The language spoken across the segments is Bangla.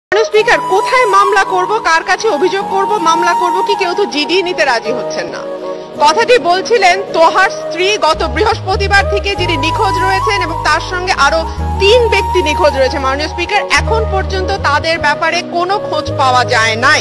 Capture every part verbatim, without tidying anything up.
স্পিকার, কোথায় মামলা করব, কার কাছে অভিযোগ করব, মামলা করব কি, কেউ তো জিডি নিতে রাজি হচ্ছেন না। কথাটি বলছিলেন তোহার স্ত্রী গত বৃহস্পতিবার থেকে যিনি নিখোঁজ রয়েছেন এবং তার সঙ্গে আরো তিন ব্যক্তি নিখোঁজ রয়েছে। মাননীয় স্পিকার, এখন পর্যন্ত তাদের ব্যাপারে কোনো খোঁজ পাওয়া যায় নাই।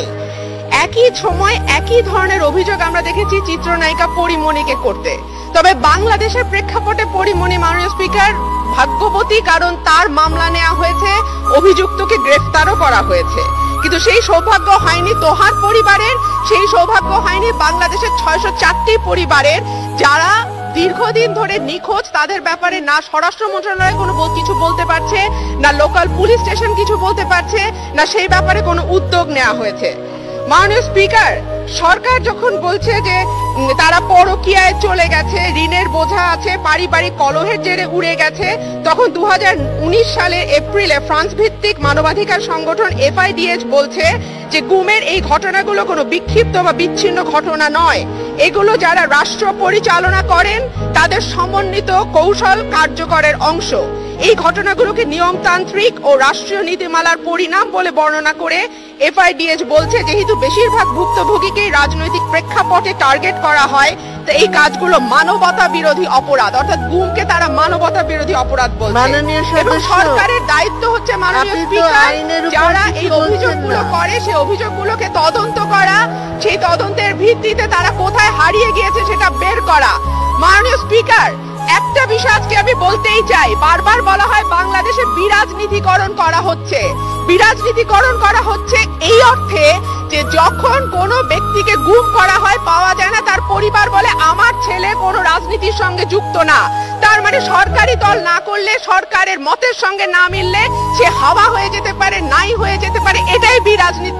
একই সময় একই ধরনের অভিযোগ আমরা দেখেছি চিত্রনায়িকা পরিমণিকে করতে। তবে বাংলাদেশের প্রেক্ষাপটে পরিমণি মাননীয় স্পিকার ভাগ্যবতী, কারণ তার মামলা নেওয়া হয়েছে, অভিযুক্তকে গ্রেফতারও করা হয়েছে। কিন্তু সেই সৌভাগ্য হয়নি তোহার পরিবারের, সেই সৌভাগ্য হয়নি বাংলাদেশের ছয়শো চারটি পরিবারের যারা দীর্ঘদিন ধরে নিখোঁজ। তাদের ব্যাপারে না স্বরাষ্ট্র মন্ত্রণালয় কোনো কিছু বলতে পারছে, না লোকাল পুলিশ স্টেশন কিছু বলতে পারছে, না সেই ব্যাপারে কোনো উদ্যোগ নেওয়া হয়েছে। মাননীয় স্পিকার, সরকার যখন বলছে যে তারা পরকীয়ায় চলে গেছে, ঋণের বোঝা আছে, পারিবারিক কলহের জেরে উড়ে গেছে, তখন দু হাজার উনিশ সালের এপ্রিলে ফ্রান্স ভিত্তিক মানবাধিকার সংগঠন এফআইডিএইচ বলছে যে গুমের এই ঘটনাগুলো কোনো বিক্ষিপ্ত বা বিচ্ছিন্ন ঘটনা নয়, এগুলো যারা রাষ্ট্র পরিচালনা করেন তাদের সমন্বিত কৌশল কার্যকরের অংশ। এই ঘটনাগুলোকে নিয়মতান্ত্রিক ও রাষ্ট্রীয় নীতিমালার পরিণাম বলে বর্ণনা করে এফআইডিএইচ বলছে যেহেতু বেশিরভাগ ভুক্তভোগীকেই রাজনৈতিক প্রেক্ষাপটে টার্গেট করা হয়, তো এই কাজগুলো মানবতা বিরোধী অপরাধ, অর্থাৎ গুমকে তারা মানবতা বিরোধী অপরাধ বলছে। এবং সরকারের দায়িত্ব হচ্ছে মাননীয় স্পিকার যারা এই অভিযোগগুলো করে সেই অভিযোগগুলোকে তদন্ত করা, সেই তদন্তের ভিত্তিতে তারা কোথায় হারিয়ে গিয়েছে সেটা বের করা। মাননীয় স্পিকার, একটা বিষয় আজকে আমি বলতেই চাই, বারবার বলা হয় বাংলাদেশে বিরাজনীতিকরণ করা হচ্ছে। বিরাজনীতিকরণ করা হচ্ছে এই অর্থে যে যখন কোনো ব্যক্তিকে গুম করা হয়, পাওয়া যায় না, তার পরিবার বলে আমার ছেলে কোনো রাজনীতির সঙ্গে যুক্ত না। তার মানে সরকারি দল না করলে, সরকারের মতের সঙ্গে না মিললে সে হাওয়া হয়ে যেতে পারে, নাই হয়ে যেতে পারে, এটাই বিরাজনীতি।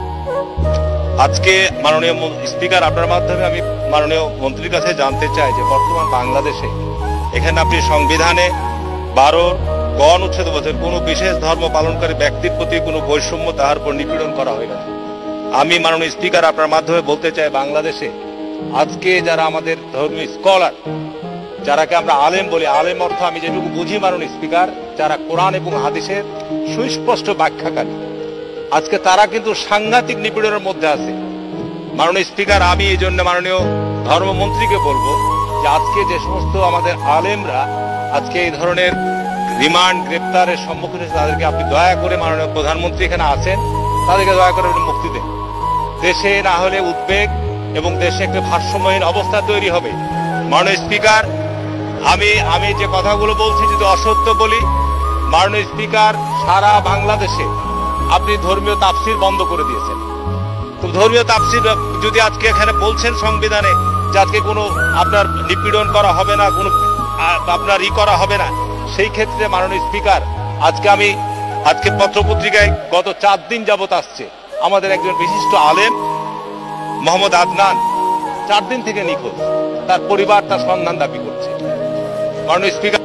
আজকে মাননীয় স্পিকার, আপনার মাধ্যমে আমি মাননীয় মন্ত্রীর কাছে জানতে চাই যে বর্তমান বাংলাদেশে এখানে আপনি সংবিধানে বারো গণ উচ্ছেদ বলছেন কোনো বিশেষ ধর্ম পালনকারী ব্যক্তির প্রতি কোনো বৈষম্য তাহার উপর নিপীড়ন করা হয় না। আমি মাননীয় স্পিকার আপনার মাধ্যমে বলতে চাই, বাংলাদেশে আজকে যারা আমাদের ধর্মীয় স্কলার, যারাকে আমরা আলেম বলি, আলেম অর্থ আমি যেটুকু বুঝি মাননীয় স্পিকার, যারা কোরআন এবং হাদিসের সুস্পষ্ট ব্যাখ্যাকারী, আজকে তারা কিন্তু সাংঘাতিক নিপীড়নের মধ্যে আছে। মাননীয় স্পিকার, আমি এই জন্য মাননীয় ধর্মমন্ত্রীকে বলবো যে আজকে যে সমস্ত আমাদের আলেমরা আজকে এই ধরনের রিমান্ড গ্রেপ্তারের সম্মুখীন হয়েছে, তাদেরকে আপনি দয়া করে, মাননীয় প্রধানমন্ত্রী এখানে আছেন, তাদেরকে দয়া করে মুক্তি দেন। দেশে না হলে উদ্বেগ এবং দেশে একটা ভারসাম্যহীন অবস্থা তৈরি হবে। মাননীয় স্পিকার, আমি আমি যে কথাগুলো বলছি যদি অসত্য বলি, মাননীয় স্পিকার, সারা বাংলাদেশে আপনি ধর্মীয় তাফসির বন্ধ করে দিয়েছেন। তো ধর্মীয় তাফসির যদি আজকে এখানে বলছেন সংবিধানে যে আজকে কোনো আপনার নিপীড়ন করা হবে না, কোনো আপনার ই করা হবে না, সেই ক্ষেত্রে মাননীয় স্পিকার, আজকে আমি আজকে পত্রপত্রিকায় গত চার দিন যাবত আসছে আমাদের একজন বিশিষ্ট আলেম মোহাম্মদ আদনান চার দিন থেকে নিখোঁজ, তার পরিবার তার সন্ধান দাবি করছে। মাননীয় স্পিকার,